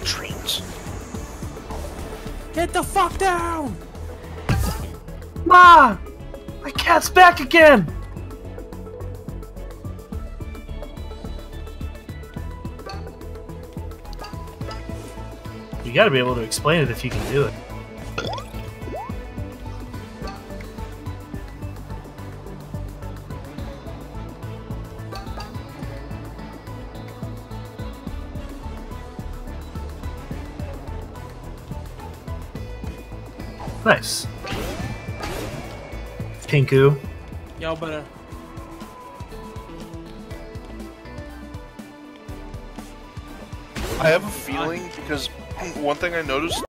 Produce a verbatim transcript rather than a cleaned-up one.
dreams. Get the fuck down! Ma! My cat's back again! You gotta be able to explain it if you can do it. Nice. Pinku. Y'all better. I have a feeling because one thing I noticed